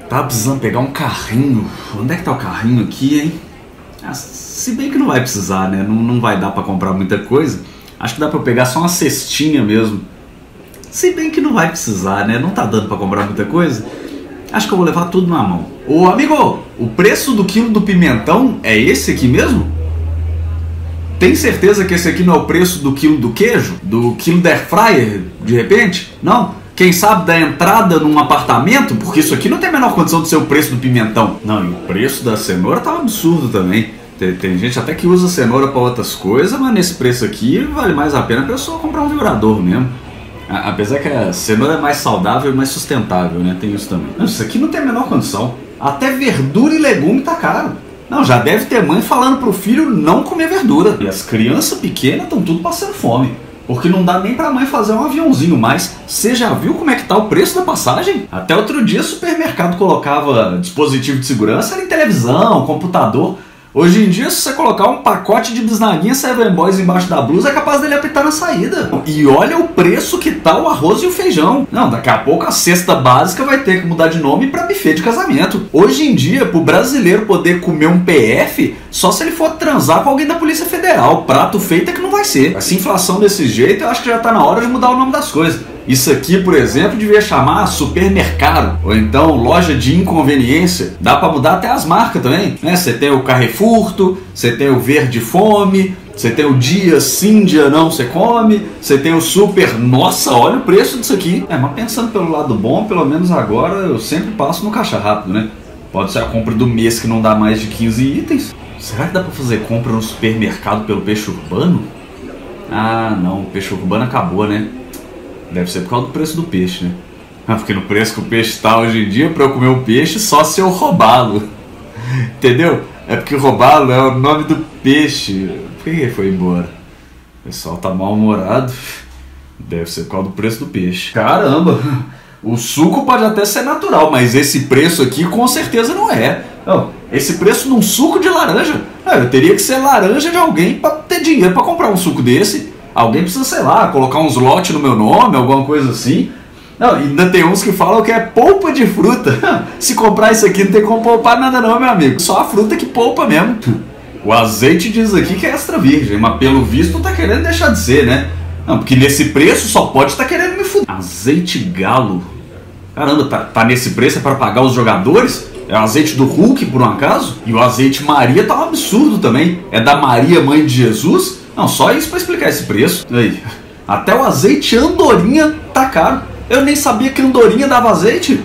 Tava precisando pegar um carrinho. Onde é que tá o carrinho aqui, hein? Ah, se bem que não vai precisar, né? Não vai dar pra comprar muita coisa. Acho que dá pra eu pegar só uma cestinha mesmo. Se bem que não vai precisar, né? Não tá dando pra comprar muita coisa. Acho que eu vou levar tudo na mão. Ô, amigo, o preço do quilo do pimentão é esse aqui mesmo? Tem certeza que esse aqui não é o preço do quilo do queijo? Do quilo da air fryer, de repente? Não? Quem sabe da entrada num apartamento? Porque isso aqui não tem a menor condição de ser o preço do pimentão. Não, e o preço da cenoura tá um absurdo também. Tem gente até que usa cenoura para outras coisas, mas nesse preço aqui vale mais a pena a pessoa comprar um vibrador mesmo. Apesar que a cenoura é mais saudável e mais sustentável, né? Tem isso também. Não, isso aqui não tem a menor condição. Até verdura e legume tá caro. Não, já deve ter mãe falando pro filho não comer verdura. E as crianças pequenas estão tudo passando fome. Porque não dá nem pra mãe fazer um aviãozinho mais. Você já viu como é que tá o preço da passagem? Até outro dia o supermercado colocava dispositivo de segurança, era em televisão, computador. Hoje em dia, se você colocar um pacote de bisnaguinha Seven Boys embaixo da blusa, é capaz dele apitar na saída. E olha o preço que tá o arroz e o feijão. Não, daqui a pouco a cesta básica vai ter que mudar de nome pra buffet de casamento. Hoje em dia, pro brasileiro poder comer um PF, só se ele for transar com alguém da Polícia Federal. Prato feito é que não vai ser. Essa inflação desse jeito, eu acho que já tá na hora de mudar o nome das coisas. Isso aqui, por exemplo, devia chamar supermercado, ou então loja de inconveniência. Dá pra mudar até as marcas também, né? Você tem o Carrefour, você tem o Verde Fome, você tem o dia sim, dia não, você come, você tem o super, nossa, olha o preço disso aqui. Mas pensando pelo lado bom, pelo menos agora eu sempre passo no caixa rápido, né? Pode ser a compra do mês que não dá mais de 15 itens. Será que dá pra fazer compra no supermercado pelo peixe urbano? Ah, não, o peixe urbano acabou, né? Deve ser por causa do preço do peixe, né? Porque no preço que o peixe está hoje em dia, para eu comer o peixe, só se eu roubá-lo. Entendeu? É porque roubá-lo é o nome do peixe. Por que ele foi embora? O pessoal tá mal-humorado. Deve ser por causa do preço do peixe. Caramba! O suco pode até ser natural, mas esse preço aqui com certeza não é. Não, esse preço num suco de laranja. Eu teria que ser laranja de alguém para ter dinheiro para comprar um suco desse. Alguém precisa, sei lá, colocar uns lotes no meu nome, alguma coisa assim. Não, ainda tem uns que falam que é polpa de fruta. Se comprar isso aqui não tem como poupar nada não, meu amigo. Só a fruta que poupa mesmo. O azeite diz aqui que é extra virgem, mas pelo visto não tá querendo deixar de ser, né? Não, porque nesse preço só pode estar querendo me fuder. Azeite galo. Caramba, tá nesse preço é para pagar os jogadores? É o azeite do Hulk, por um acaso? E o azeite Maria tá um absurdo também. É da Maria, mãe de Jesus? Não, só isso pra explicar esse preço. Aí, até o azeite Andorinha tá caro. Eu nem sabia que Andorinha dava azeite.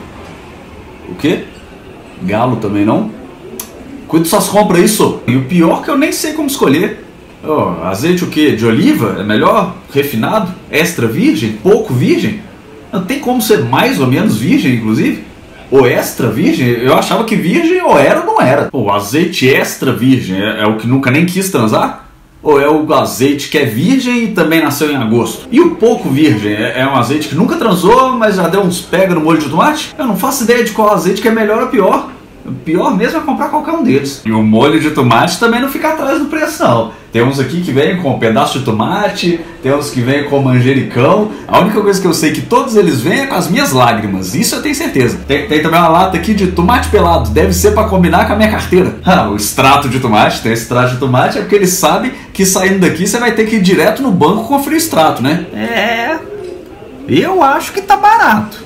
O quê? Galo também não? Cuide suas compras isso. E o pior é que eu nem sei como escolher. Oh, azeite o quê? De oliva? É melhor? Refinado? Extra virgem? Pouco virgem? Não tem como ser mais ou menos virgem, inclusive? Ou extra virgem? Eu achava que virgem ou era ou não era. O azeite extra virgem é o que nunca nem quis transar? Ou é o azeite que é virgem e também nasceu em agosto? E o pouco virgem é um azeite que nunca transou, mas já deu uns pega no molho de tomate? Eu não faço ideia de qual azeite que é melhor ou pior. O pior mesmo é comprar qualquer um deles. E o molho de tomate também não fica atrás do preço, não. Tem uns aqui que vem com um pedaço de tomate, tem uns que vem com manjericão. A única coisa que eu sei que todos eles vêm é com as minhas lágrimas. Isso eu tenho certeza. Tem também uma lata aqui de tomate pelado. Deve ser para combinar com a minha carteira. O extrato de tomate. Tem esse extrato de tomate é porque eles sabem que saindo daqui você vai ter que ir direto no banco conferir o extrato, né? Eu acho que tá barato.